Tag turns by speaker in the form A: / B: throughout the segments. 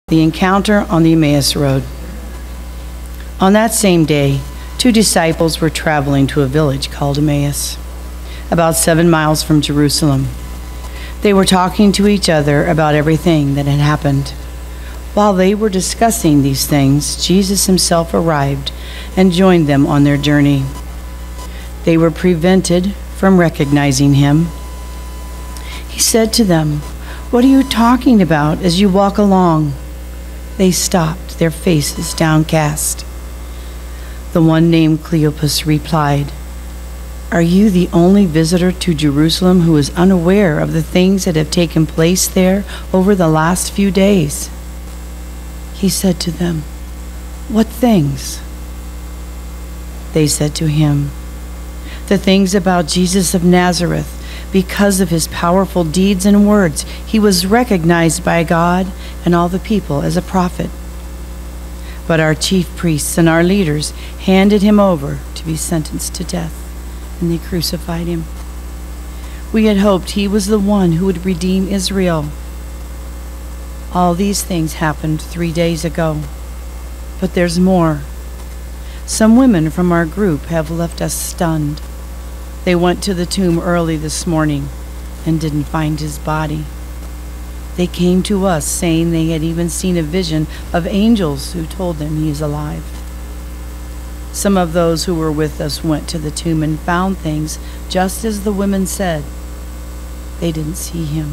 A: The encounter on the Emmaus Road. On that same day, 2 disciples were traveling to a village called Emmaus, about 7 miles from Jerusalem. They were talking to each other about everything that had happened. While they were discussing these things, Jesus himself arrived and joined them on their journey. They were prevented from recognizing him. He said to them, "What are you talking about as you walk along?" They stopped, their faces downcast. The one named Cleopas replied, "Are you the only visitor to Jerusalem who is unaware of the things that have taken place there over the last few days?" He said to them, "What things?" They said to him, "The things about Jesus of Nazareth. Because of his powerful deeds and words, he was recognized by God and all the people as a prophet. But our chief priests and our leaders handed him over to be sentenced to death, and they crucified him. We had hoped he was the one who would redeem Israel. All these things happened 3 days ago, but there's more. Some women from our group have left us stunned. They went to the tomb early this morning and didn't find his body. They came to us saying they had even seen a vision of angels who told them he is alive. Some of those who were with us went to the tomb and found things just as the women said. They didn't see him."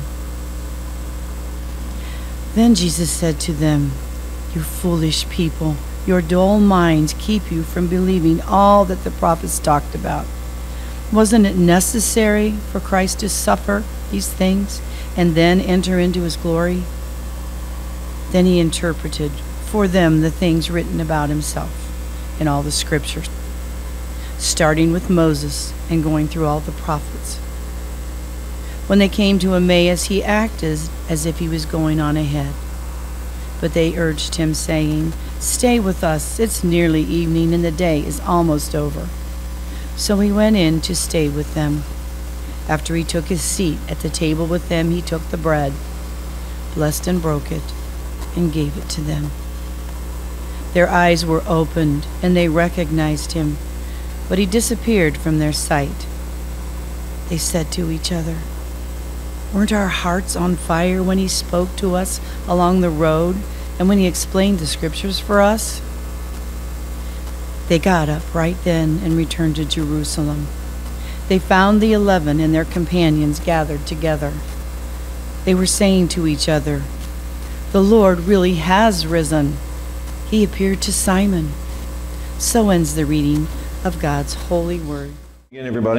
A: Then Jesus said to them, "You foolish people, your dull minds keep you from believing all that the prophets talked about. Wasn't it necessary for Christ to suffer these things and then enter into his glory?" Then he interpreted for them the things written about himself in all the scriptures, starting with Moses and going through all the prophets. When they came to Emmaus, he acted as if he was going on ahead. But they urged him, saying, "Stay with us. It's nearly evening and the day is almost over." So he went in to stay with them. After he took his seat at the table with them, he took the bread, blessed and broke it, and gave it to them. Their eyes were opened, and they recognized him, but he disappeared from their sight. They said to each other, "Weren't our hearts on fire when he spoke to us along the road and when he explained the scriptures for us?" They got up right then and returned to Jerusalem. They found the 11 and their companions gathered together. They were saying to each other, "The Lord really has risen. He appeared to Simon." So ends the reading of God's holy word.
B: Again, everybody.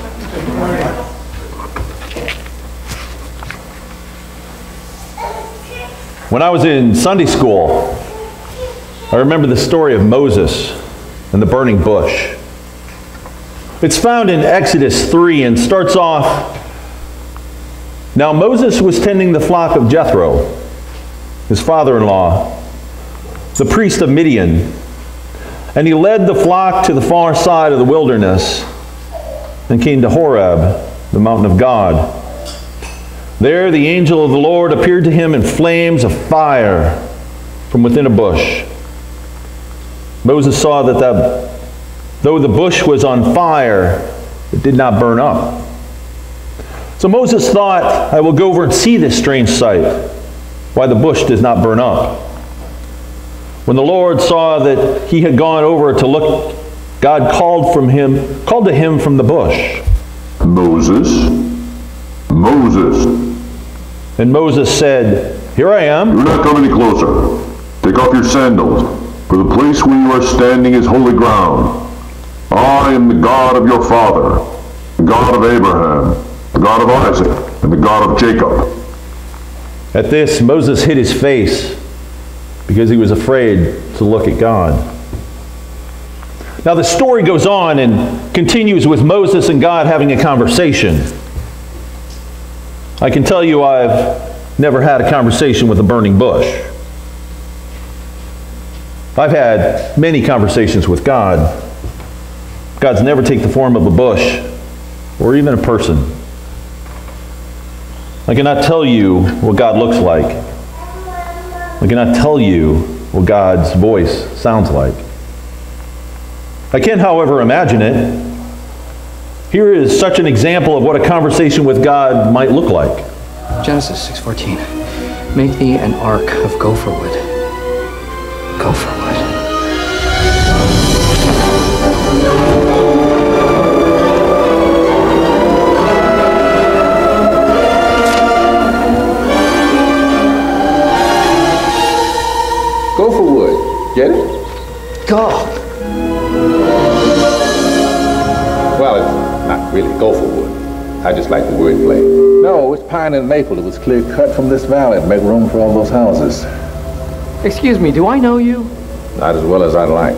B: When I was in Sunday school, I remember the story of Moses and the burning bush. It's found in Exodus 3 and starts off, "Now Moses was tending the flock of Jethro, his father-in-law, the priest of Midian, and he led the flock to the far side of the wilderness and came to Horeb, the mountain of God. There the angel of the Lord appeared to him in flames of fire from within a bush. Moses saw that though the bush was on fire, it did not burn up. So Moses thought, 'I will go over and see this strange sight, why the bush does not burn up.' When the Lord saw that he had gone over to look, God called to him from the bush, 'Moses, Moses.' And Moses said, 'Here I am.' 'Do not come any closer. Take off your sandals, for the place where you are standing is holy ground. I am the God of your father, the God of Abraham, the God of Isaac, and the God of Jacob.' At this, Moses hid his face because he was afraid to look at God. Now the story goes on and continues with Moses and God having a conversation. I can tell you I've never had a conversation with a burning bush. I've had many conversations with God. God's never taken the form of a bush or even a person. I cannot tell you what God looks like. I cannot tell you what God's voice sounds like. I can, however, imagine it. Here is such an example of what a conversation with God might look like.
C: Genesis 6:14. Make thee an ark of gopher wood. Gopher wood.
D: Gopher wood. Get it?
C: Go.
D: Well, it's not really gopher wood. I just like the word play. No, it's pine and maple. It was clear cut from this valley to make room for all those houses.
C: Excuse me, do I know you?
D: Not as well as I'd like.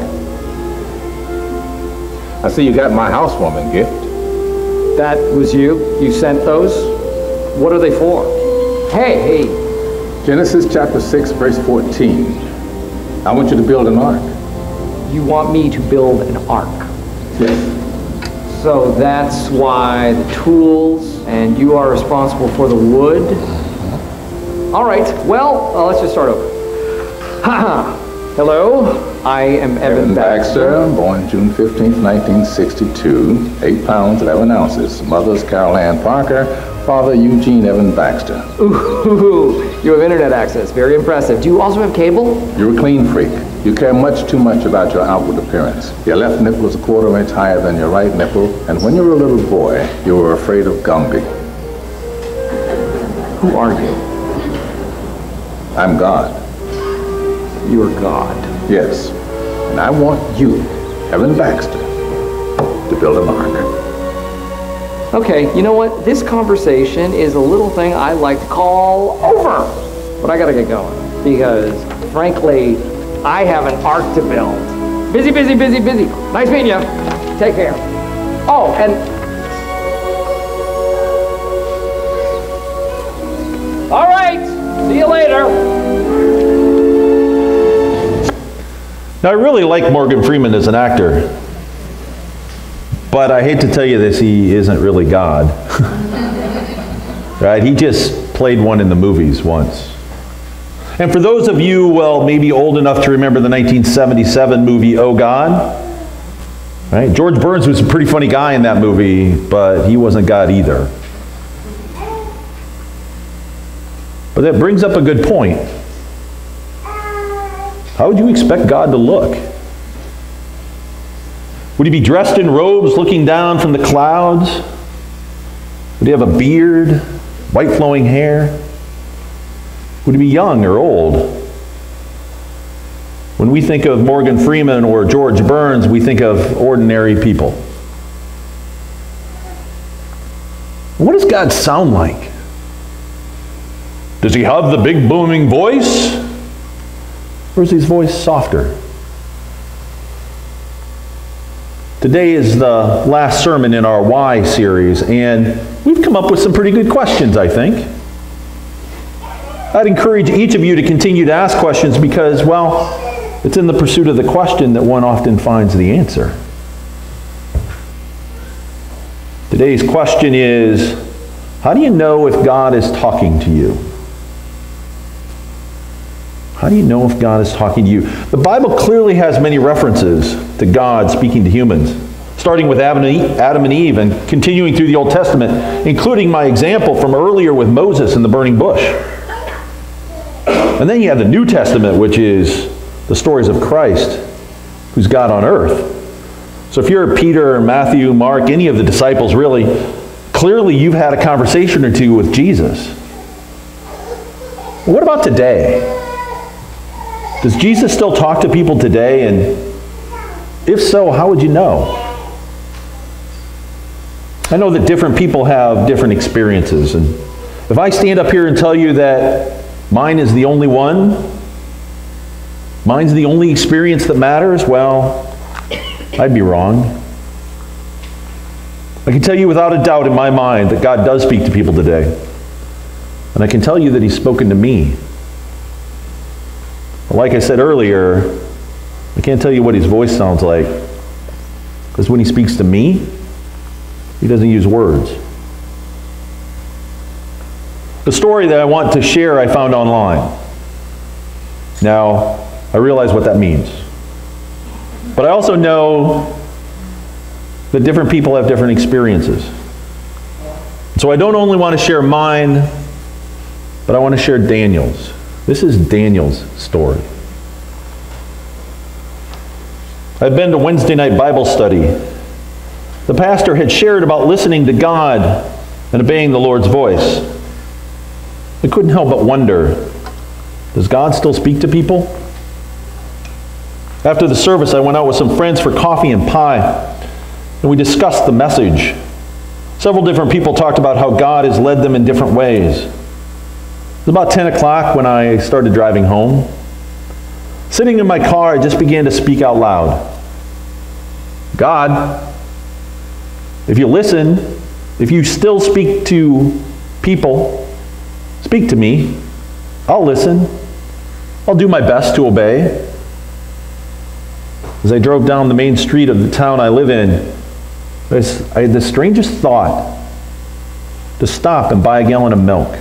D: I see you got my housewarming gift.
C: That was you? You sent those? What are they for? Hey.
D: Genesis chapter 6, verse 14. I want you to build an ark.
C: You want me to build an ark?
D: Yes.
C: So that's why the tools, and you are responsible for the wood? All right, well, let's just start over. Hello, I am Evan Baxter.
D: Born June 15th, 1962. 8 pounds, 11 ounces. Mother's Carol Ann Parker. Father Eugene Evan Baxter.
C: Ooh, you have internet access. Very impressive. Do you also have cable?
D: You're a clean freak. You care much too much about your outward appearance. Your left nipple is a quarter inch higher than your right nipple, and when you were a little boy, you were afraid of Gumby.
C: Who are you?
D: I'm God.
C: You are God.
D: Yes. And I want you, Evan Baxter, to build an ark.
C: Okay, you know what? This conversation is a little thing I like to call over. But I gotta get going. Because, frankly, I have an ark to build. Busy. Nice meeting you. Take care. Oh, and... All right. See you later.
B: Now, I really like Morgan Freeman as an actor, but I hate to tell you this, he isn't really God. Right? He just played one in the movies once. And for those of you, well, maybe old enough to remember the 1977 movie, Oh God, right? George Burns was a pretty funny guy in that movie, but he wasn't God either. But that brings up a good point. How would you expect God to look? Would he be dressed in robes looking down from the clouds? Would he have a beard, white flowing hair? Would he be young or old? When we think of Morgan Freeman or George Burns, we think of ordinary people. What does God sound like? Does he have the big booming voice? Or is his voice softer? Today is the last sermon in our Why series, and we've come up with some pretty good questions, I think. I'd encourage each of you to continue to ask questions because, well, it's in the pursuit of the question that one often finds the answer. Today's question is, how do you know if God is talking to you? How do you know if God is talking to you? The Bible clearly has many references to God speaking to humans, starting with Adam and Eve and continuing through the Old Testament, including my example from earlier with Moses in the burning bush. And then you have the New Testament, which is the stories of Christ, who's God on earth. So if you're Peter, Matthew, Mark, any of the disciples really, clearly you've had a conversation or two with Jesus. What about today? Does Jesus still talk to people today? And if so, how would you know? I know that different people have different experiences. And if I stand up here and tell you that mine is the only one, mine's the only experience that matters, well, I'd be wrong. I can tell you without a doubt in my mind that God does speak to people today. And I can tell you that he's spoken to me. Like I said earlier, I can't tell you what his voice sounds like, because when he speaks to me, he doesn't use words. The story that I want to share I found online. Now, I realize what that means. But I also know that different people have different experiences. So I don't only want to share mine, but I want to share Daniel's. This is Daniel's story. I've been to Wednesday night Bible study. The pastor had shared about listening to God and obeying the Lord's voice. I couldn't help but wonder, does God still speak to people? After the service, I went out with some friends for coffee and pie, and we discussed the message. Several different people talked about how God has led them in different ways. It was about 10 o'clock when I started driving home. Sitting in my car, I just began to speak out loud. God, if you listen, if you still speak to people, speak to me. I'll listen. I'll do my best to obey. As I drove down the main street of the town I live in, I had the strangest thought to stop and buy a gallon of milk.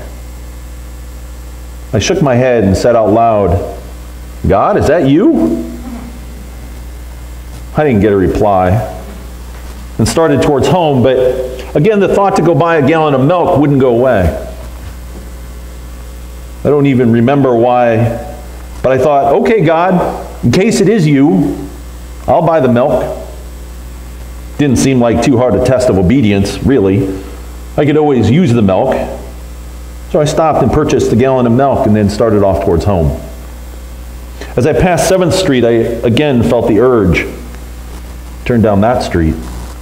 B: I shook my head and said out loud, God, is that you? I didn't get a reply and started towards home, but again, the thought to go buy a gallon of milk wouldn't go away. I don't even remember why, but I thought, okay, God, in case it is you, I'll buy the milk. Didn't seem like too hard a test of obedience, really. I could always use the milk. So I stopped and purchased a gallon of milk and then started off towards home. As I passed 7th Street, I again felt the urge to turn down that street.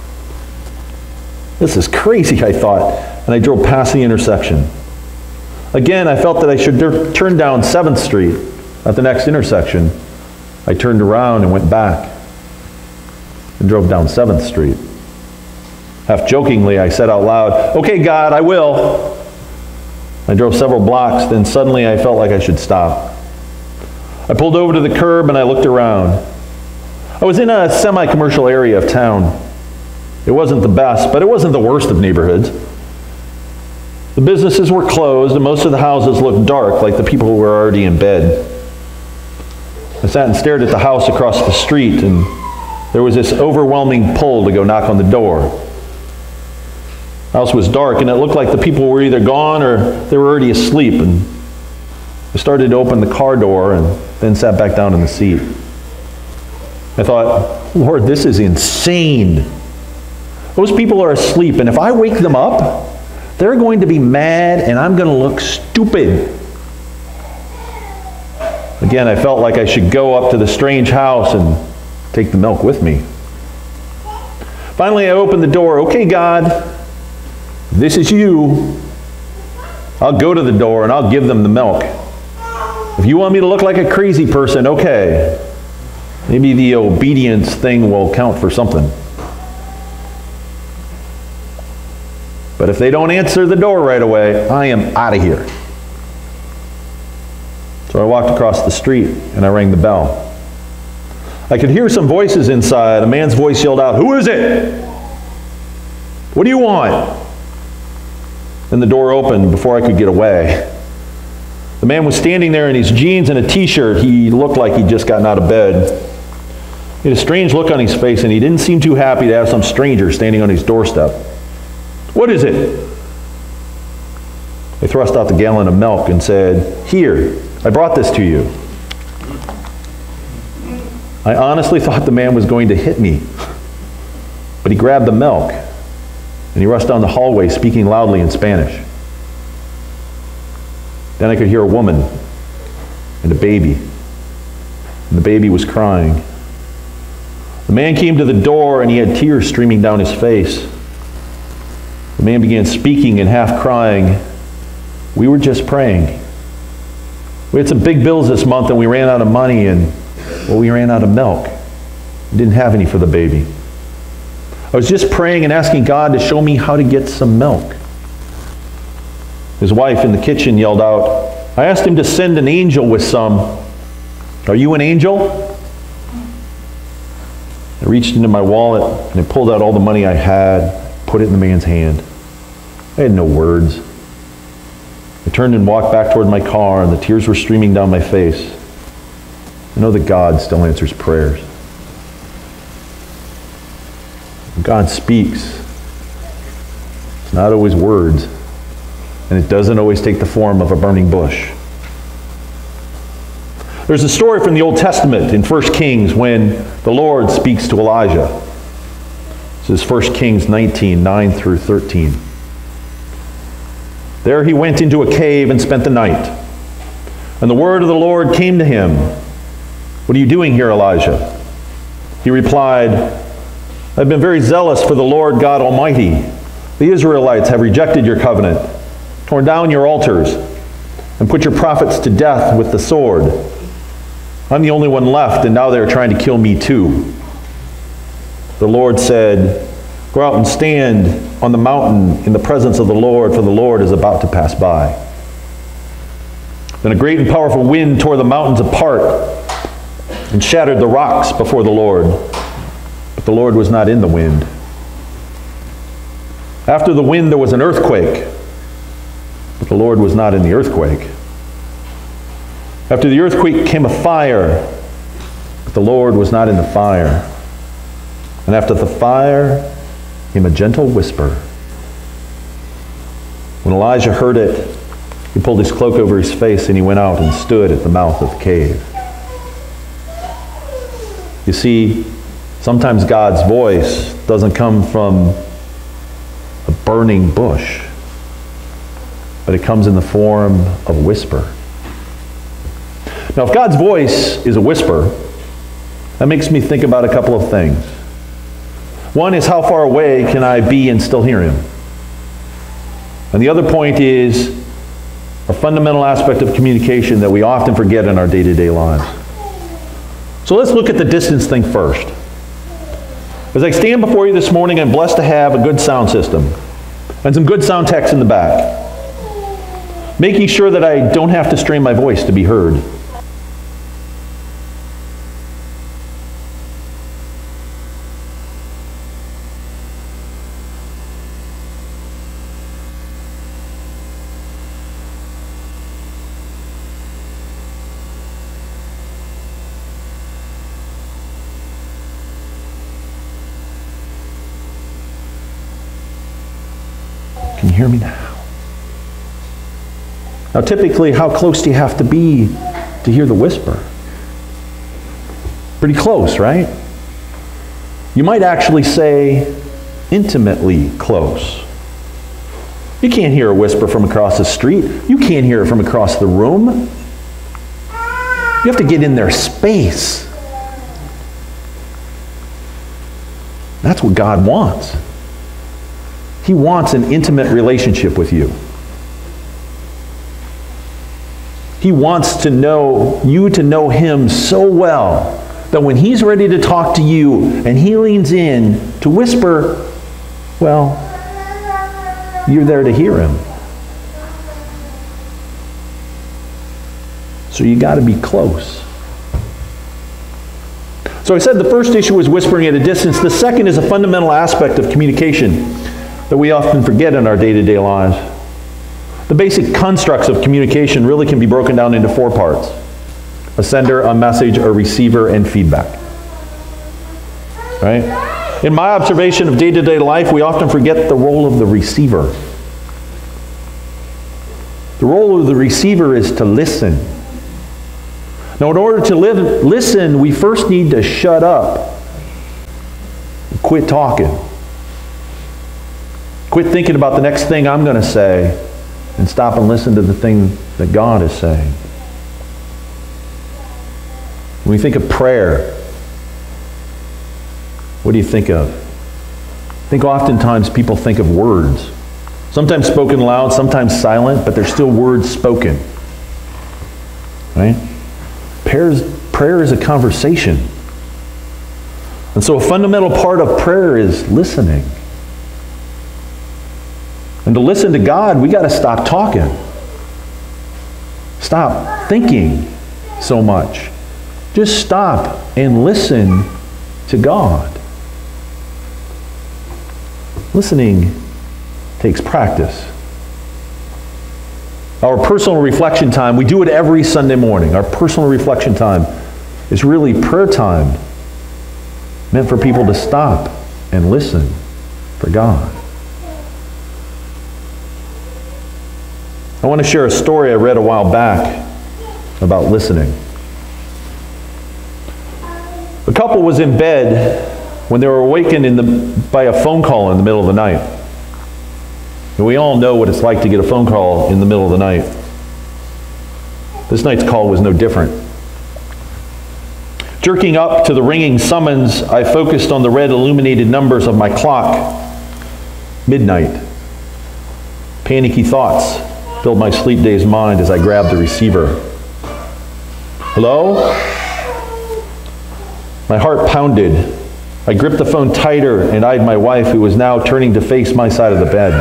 B: This is crazy, I thought, and I drove past the intersection. Again, I felt that I should turn down 7th Street. At the next intersection, I turned around and went back and drove down 7th Street. Half jokingly, I said out loud, okay, God, I will. I drove several blocks, then suddenly I felt like I should stop. I pulled over to the curb and I looked around. I was in a semi-commercial area of town. It wasn't the best, but it wasn't the worst of neighborhoods. The businesses were closed and most of the houses looked dark, like the people were already in bed. I sat and stared at the house across the street, and there was this overwhelming pull to go knock on the door. The house was dark, and it looked like the people were either gone or they were already asleep. And I started to open the car door and then sat back down in the seat. I thought, Lord, this is insane. Those people are asleep, and if I wake them up, they're going to be mad, and I'm going to look stupid. Again, I felt like I should go up to the strange house and take the milk with me. Finally, I opened the door. Okay, God, this is you. I'll go to the door and I'll give them the milk. If you want me to look like a crazy person, okay. Maybe the obedience thing will count for something. But if they don't answer the door right away, I am out of here. So I walked across the street and I rang the bell. I could hear some voices inside. A man's voice yelled out, "Who is it? What do you want?" Then the door opened before I could get away. The man was standing there in his jeans and a t-shirt. He looked like he'd just gotten out of bed. He had a strange look on his face, and he didn't seem too happy to have some stranger standing on his doorstep. "What is it?" I thrust out the gallon of milk and said, "Here, I brought this to you." I honestly thought the man was going to hit me, but he grabbed the milk and he rushed down the hallway speaking loudly in Spanish. Then I could hear a woman and a baby, and the baby was crying. The man came to the door and he had tears streaming down his face. The man began speaking and half crying. "We were just praying. We had some big bills this month and we ran out of money, and we ran out of milk. We didn't have any for the baby. I was just praying and asking God to show me how to get some milk." His wife in the kitchen yelled out, "I asked him to send an angel with some. Are you an angel?" I reached into my wallet and I pulled out all the money I had, put it in the man's hand. I had no words. I turned and walked back toward my car, and the tears were streaming down my face. know that God still answers prayers. When God speaks, it's not always words, and it doesn't always take the form of a burning bush. There's a story from the Old Testament in 1 Kings when the Lord speaks to Elijah. This is 1 Kings 19, 9 through 13. There he went into a cave and spent the night. And the word of the Lord came to him. What are you doing here, Elijah? He replied, I've been very zealous for the Lord God Almighty. The Israelites have rejected your covenant, torn down your altars, and put your prophets to death with the sword. I'm the only one left, and now they're trying to kill me too. The Lord said, go out and stand on the mountain in the presence of the Lord, for the Lord is about to pass by. Then a great and powerful wind tore the mountains apart and shattered the rocks before the Lord. But the Lord was not in the wind. After the wind there was an earthquake, but the Lord was not in the earthquake. After the earthquake came a fire, but the Lord was not in the fire. And after the fire came a gentle whisper. When Elijah heard it, he pulled his cloak over his face and he went out and stood at the mouth of the cave. You see, sometimes God's voice doesn't come from a burning bush, but it comes in the form of a whisper. Now, if God's voice is a whisper, that makes me think about a couple of things. One is, how far away can I be and still hear him? And the other point is a fundamental aspect of communication that we often forget in our day-to-day lives. So let's look at the distance thing first. As I stand before you this morning, I'm blessed to have a good sound system and some good sound techs in the back, making sure that I don't have to strain my voice to be heard. Can you hear me now? Now, typically, how close do you have to be to hear the whisper? Pretty close, right? You might actually say intimately close. You can't hear a whisper from across the street. You can't hear it from across the room. You have to get in their space. That's what God wants. He wants an intimate relationship with you. He wants to know you to know him so well that when he's ready to talk to you and he leans in to whisper, well, you're there to hear him. So you got to be close. So I said the first issue is whispering at a distance. The second is a fundamental aspect of communication that we often forget in our day-to-day lives. The basic constructs of communication really can be broken down into four parts: a sender, a message, a receiver, and feedback. Right? In my observation of day-to-day life, we often forget the role of the receiver. The role of the receiver is to listen. Now, in order to listen, we first need to shut up. Quit talking. Quit thinking about the next thing I'm going to say and stop and listen to the thing that God is saying. When we think of prayer, what do you think of? I think oftentimes people think of words. Sometimes spoken loud, sometimes silent, but there's still words spoken. Right? Prayer is a conversation. And so a fundamental part of prayer is listening. And to listen to God, we got to stop talking. Stop thinking so much. Just stop and listen to God. Listening takes practice. Our personal reflection time, we do it every Sunday morning. Our personal reflection time is really prayer time, meant for people to stop and listen for God. I want to share a story I read a while back about listening. A couple was in bed when they were awakened by a phone call in the middle of the night. And we all know what it's like to get a phone call in the middle of the night. This night's call was no different. Jerking up to the ringing summons, I focused on the red illuminated numbers of my clock. Midnight. Panicky thoughts filled my sleep-dazed mind as I grabbed the receiver. Hello? My heart pounded. I gripped the phone tighter and eyed my wife, who was now turning to face my side of the bed.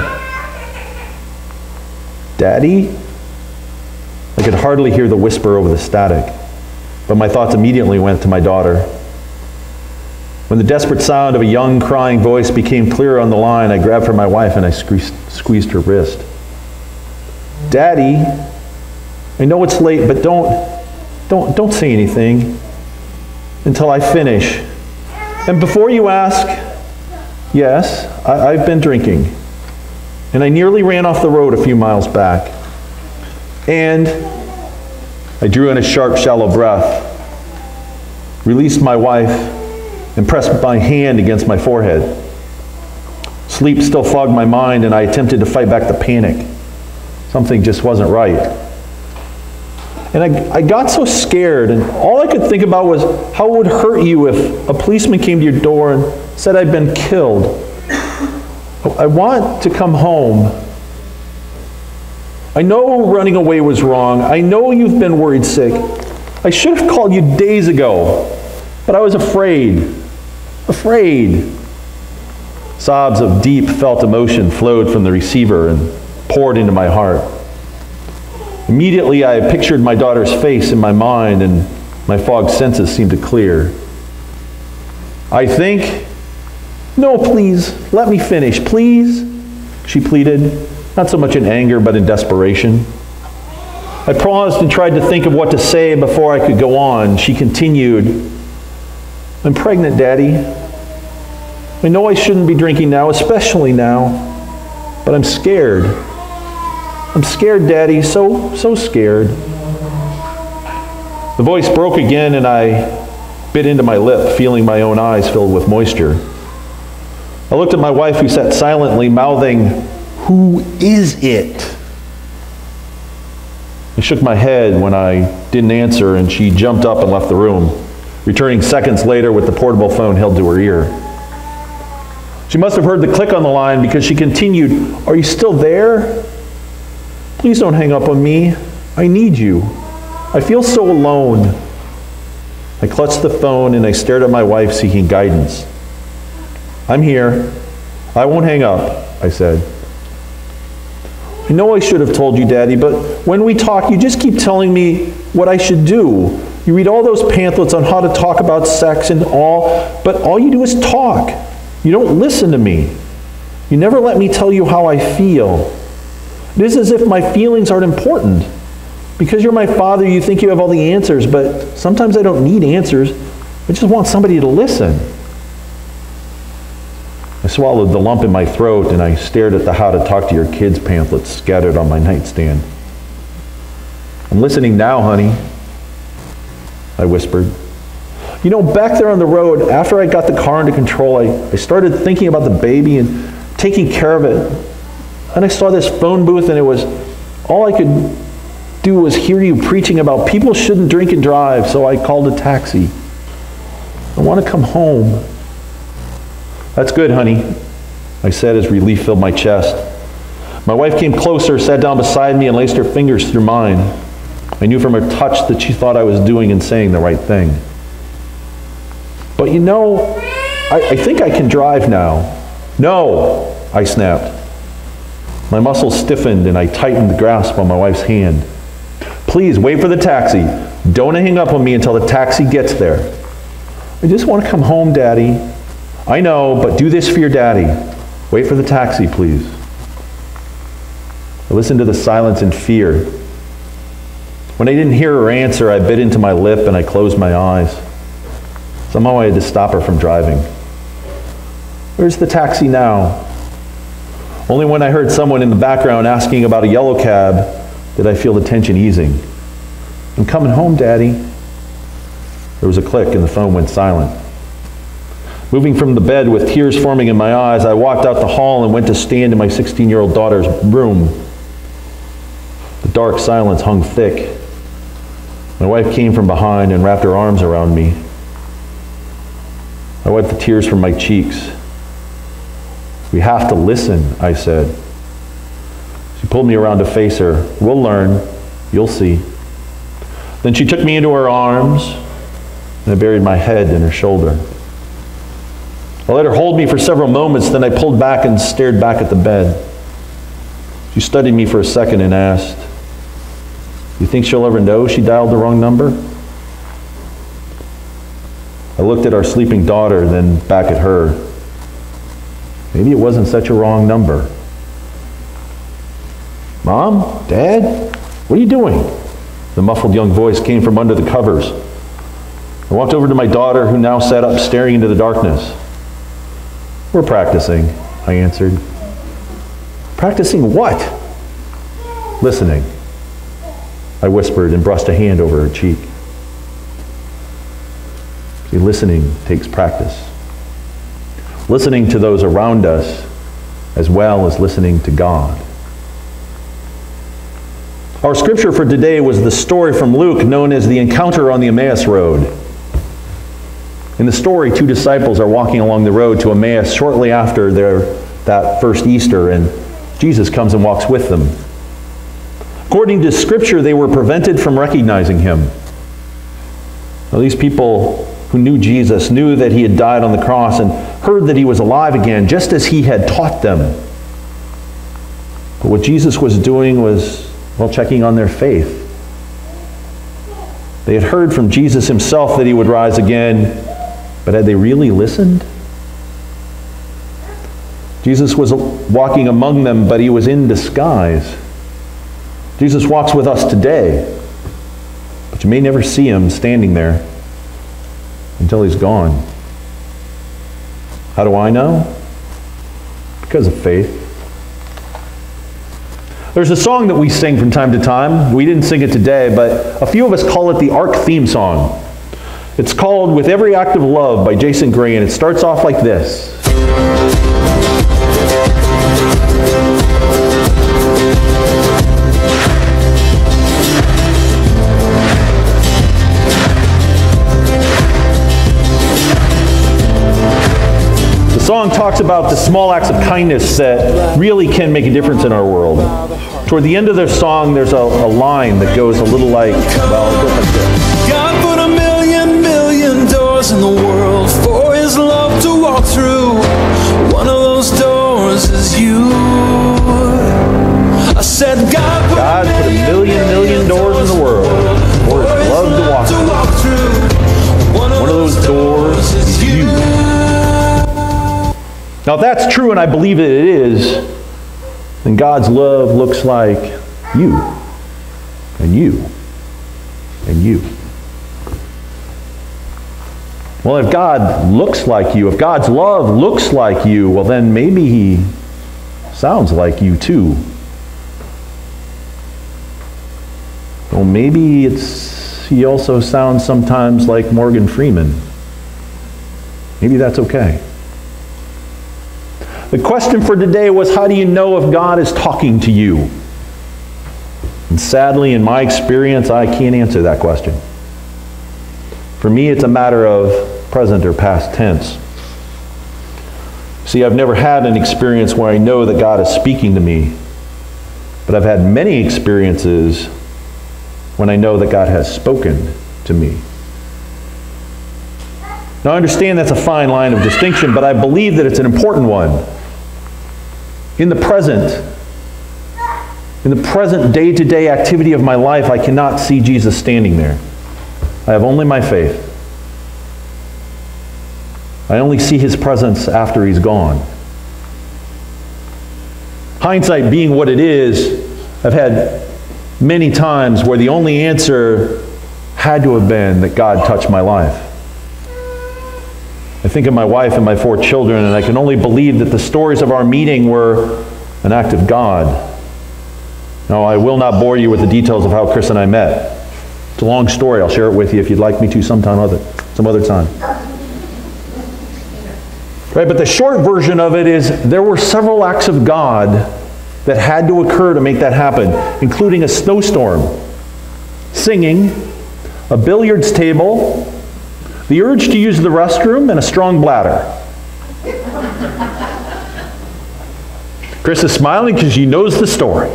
B: Daddy? I could hardly hear the whisper over the static, but my thoughts immediately went to my daughter. When the desperate sound of a young, crying voice became clearer on the line, I grabbed for my wife and I squeezed her wrist. Daddy, I know it's late, but don't say anything until I finish. And before you ask, yes, I've been drinking. And I nearly ran off the road a few miles back. And I drew in a sharp, shallow breath, released my wife, and pressed my hand against my forehead. Sleep still fogged my mind, and I attempted to fight back the panic. Something just wasn't right. And I got so scared, and all I could think about was how it would hurt you if a policeman came to your door and said I'd been killed. I want to come home. I know running away was wrong. I know you've been worried sick. I should have called you days ago, but I was afraid. Afraid. Sobs of deep felt emotion flowed from the receiver and poured into my heart. Immediately I pictured my daughter's face in my mind, and my fogged senses seemed to clear. I think, no, please, let me finish, please, she pleaded, not so much in anger but in desperation. I paused and tried to think of what to say before I could go on. She continued, I'm pregnant, Daddy. I know I shouldn't be drinking now, especially now, but I'm scared. I'm scared, Daddy, so scared. The voice broke again, and I bit into my lip, feeling my own eyes filled with moisture. I looked at my wife, who sat silently, mouthing, "Who is it?" I shook my head when I didn't answer, and she jumped up and left the room, returning seconds later with the portable phone held to her ear. She must have heard the click on the line, because she continued, "Are you still there? Please don't hang up on me. I need you. I feel so alone." I clutched the phone and I stared at my wife, seeking guidance. "I'm here. I won't hang up," I said. "I know I should have told you, Daddy, but when we talk, you just keep telling me what I should do. You read all those pamphlets on how to talk about sex and all, but all you do is talk. You don't listen to me. You never let me tell you how I feel. It is as if my feelings aren't important. Because you're my father, you think you have all the answers, but sometimes I don't need answers. I just want somebody to listen." I swallowed the lump in my throat, and I stared at the How to Talk to Your Kids pamphlets scattered on my nightstand. "I'm listening now, honey," I whispered. "You know, back there on the road, after I got the car under control, I started thinking about the baby and taking care of it. And I saw this phone booth, and it was all I could do was hear you preaching about people shouldn't drink and drive, so I called a taxi. I want to come home." "That's good, honey," I said as relief filled my chest. My wife came closer, sat down beside me, and laced her fingers through mine. I knew from her touch that she thought I was doing and saying the right thing. "But you know, I think I can drive now." "No," I snapped. My muscles stiffened, and I tightened the grasp on my wife's hand. "Please, wait for the taxi. Don't hang up on me until the taxi gets there." "I just want to come home, Daddy." "I know, but do this for your daddy. Wait for the taxi, please." I listened to the silence in fear. When I didn't hear her answer, I bit into my lip and I closed my eyes. Somehow I had to stop her from driving. Where's the taxi now? Only when I heard someone in the background asking about a yellow cab did I feel the tension easing. I'm coming home, Daddy. There was a click and the phone went silent. Moving from the bed with tears forming in my eyes, I walked out the hall and went to stand in my 16-year-old daughter's room. The dark silence hung thick. My wife came from behind and wrapped her arms around me. I wiped the tears from my cheeks. We have to listen, I said. She pulled me around to face her. We'll learn. You'll see. Then she took me into her arms, and I buried my head in her shoulder. I let her hold me for several moments, then I pulled back and stared back at the bed. She studied me for a second and asked, "You think she'll ever know she dialed the wrong number?" I looked at our sleeping daughter, then back at her. Maybe it wasn't such a wrong number. "Mom? Dad? What are you doing?" The muffled young voice came from under the covers. I walked over to my daughter, who now sat up staring into the darkness. "We're practicing," I answered. "Practicing what?" "Listening," I whispered and brushed a hand over her cheek. See, listening takes practice. Listening to those around us as well as listening to God. Our scripture for today was the story from Luke known as the encounter on the Emmaus Road. In the story, two disciples are walking along the road to Emmaus shortly after that first Easter, and Jesus comes and walks with them. According to Scripture, they were prevented from recognizing him. Now, these people who knew Jesus knew that he had died on the cross and heard that he was alive again, just as he had taught them. But what Jesus was doing was, well, checking on their faith. They had heard from Jesus himself that he would rise again, but had they really listened? Jesus was walking among them, but he was in disguise. Jesus walks with us today, but you may never see him standing there until he's gone. How do I know? Because of faith. There's a song that we sing from time to time. We didn't sing it today, but a few of us call it the Ark theme song. It's called With Every Act of Love by Jason Gray, and it starts off like this. The song talks about the small acts of kindness that really can make a difference in our world. Toward the end of their song, there's a line that goes a little like, well, it goes like this.
E: God put a million doors in the world for his love to walk through. One of those doors is you. I said God put a million doors in the world for his love to walk through. One of those doors is you.
B: Now, if that's true, and I believe that it is, then God's love looks like you, and you, and you. Well, if God looks like you, if God's love looks like you, well, then maybe he sounds like you too. Well, maybe he also sounds sometimes like Morgan Freeman. Maybe that's okay. The question for today was, how do you know if God is talking to you? And sadly, in my experience, I can't answer that question. For me, it's a matter of present or past tense. See, I've never had an experience where I know that God is speaking to me, but I've had many experiences when I know that God has spoken to me. Now, I understand that's a fine line of distinction, but I believe that it's an important one. In the present day-to-day activity of my life, I cannot see Jesus standing there. I have only my faith. I only see his presence after he's gone. Hindsight being what it is, I've had many times where the only answer had to have been that God touched my life. I think of my wife and my 4 children, and I can only believe that the stories of our meeting were an act of God. Now, I will not bore you with the details of how Chris and I met. It's a long story. I'll share it with you if you'd like me to some other time. Right, but the short version of it is there were several acts of God that had to occur to make that happen, including a snowstorm, singing, a billiards table, the urge to use the restroom, and a strong bladder. Chris is smiling because she knows the story.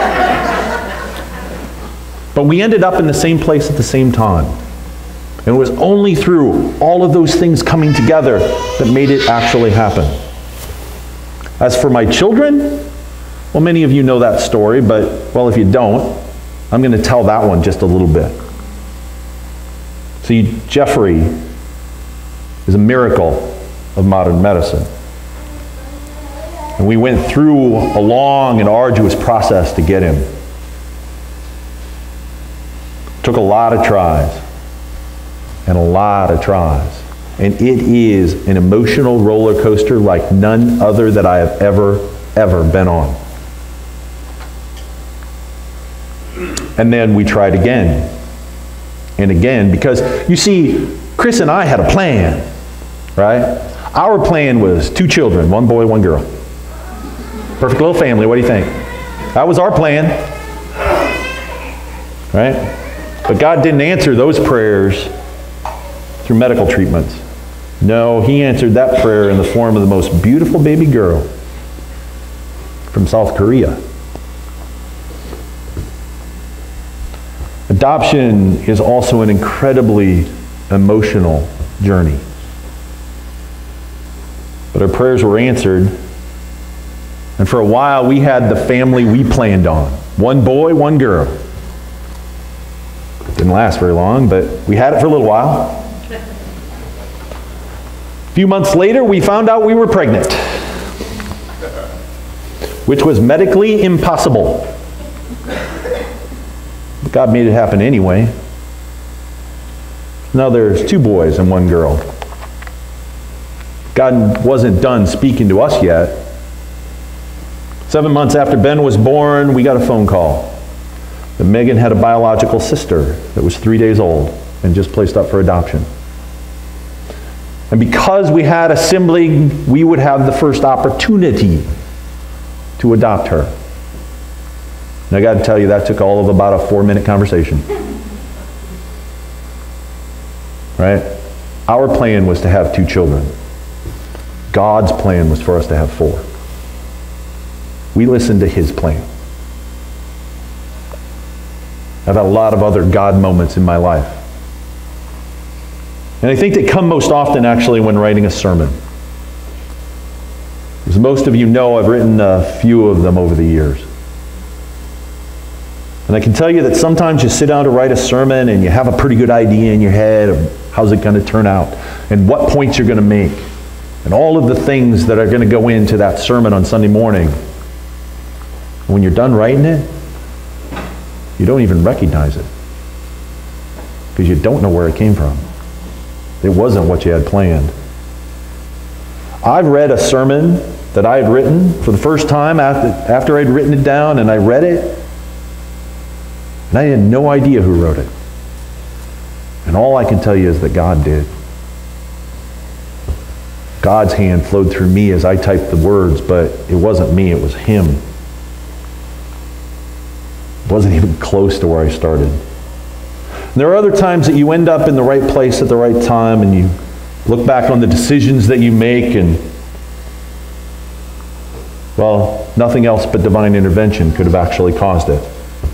B: But we ended up in the same place at the same time. And it was only through all of those things coming together that made it actually happen. As for my children, well, many of you know that story, but, well, if you don't, I'm going to tell that one just a little bit. See, Jeffrey is a miracle of modern medicine. And we went through a long and arduous process to get him. Took a lot of tries. And a lot of tries. And it is an emotional roller coaster like none other that I have ever been on. And then we tried again and again, because you see, Chris and I had a plan, right? Our plan was 2 children, 1 boy, 1 girl. Perfect little family, what do you think? That was our plan, right? But God didn't answer those prayers through medical treatments. No, He answered that prayer in the form of the most beautiful baby girl from South Korea. Adoption is also an incredibly emotional journey. But our prayers were answered, and for a while we had the family we planned on. 1 boy, 1 girl. Didn't last very long, but we had it for a little while. A few months later, we found out we were pregnant, which was medically impossible. But God made it happen anyway. Now there's 2 boys and 1 girl. God wasn't done speaking to us yet. 7 months after Ben was born, we got a phone call that Megan had a biological sister that was 3 days old and just placed up for adoption. And because we had a sibling, we would have the first opportunity to adopt her. And I got to tell you, that took all of about a 4-minute conversation. Right? Our plan was to have 2 children. God's plan was for us to have 4. We listened to His plan. I've had a lot of other God moments in my life. And I think they come most often actually when writing a sermon. As most of you know, I've written a few of them over the years. And I can tell you that sometimes you sit down to write a sermon and you have a pretty good idea in your head of how's it going to turn out and what points you're going to make and all of the things that are going to go into that sermon on Sunday morning. When you're done writing it, you don't even recognize it because you don't know where it came from. It wasn't what you had planned. I've read a sermon that I had written for the first time after I'd written it down, and I read it, and I had no idea who wrote it. And all I can tell you is that God did. God's hand flowed through me as I typed the words, but it wasn't me, it was Him. It wasn't even close to where I started. And there are other times that you end up in the right place at the right time, and you look back on the decisions that you make, and, well, nothing else but divine intervention could have actually caused it.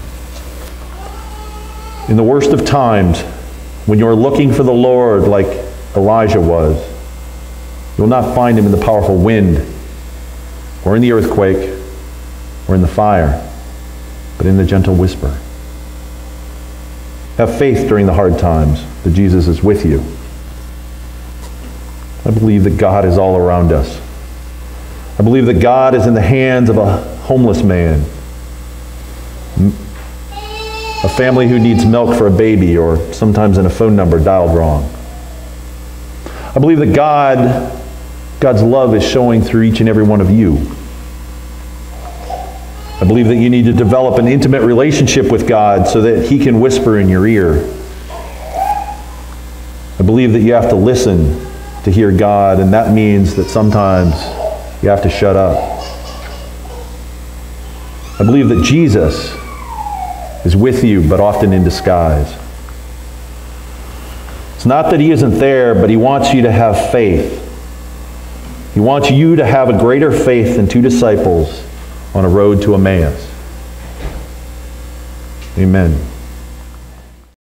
B: In the worst of times, when you're looking for the Lord like Elijah was, you will not find Him in the powerful wind, or in the earthquake, or in the fire, but in the gentle whisper. Have faith during the hard times that Jesus is with you. I believe that God is all around us. I believe that God is in the hands of a homeless man, a family who needs milk for a baby, or sometimes in a phone number dialed wrong. I believe that God's love is showing through each and every one of you. I believe that you need to develop an intimate relationship with God so that He can whisper in your ear. I believe that you have to listen to hear God, and that means that sometimes you have to shut up. I believe that Jesus is with you, but often in disguise. It's not that He isn't there, but He wants you to have faith. He wants you to have a greater faith than two disciples on a road to Emmaus. Amen.